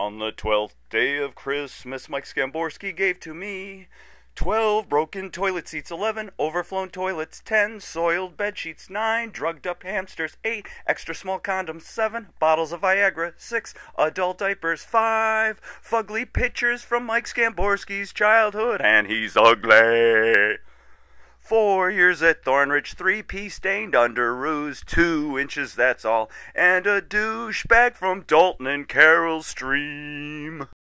On the 12th day of Christmas, Mike Skamborski gave to me 12 broken toilet seats, 11 overflown toilets, 10 soiled bed sheets, 9 drugged up hamsters, 8 extra small condoms, 7 bottles of Viagra, 6 adult diapers, 5 fugly pictures from Mike Skamborski's childhood, and he's ugly. 4 years at Thornridge, 3 pea-stained underoos, 2 inches, that's all, and a douchebag from Dalton and Carroll Stream.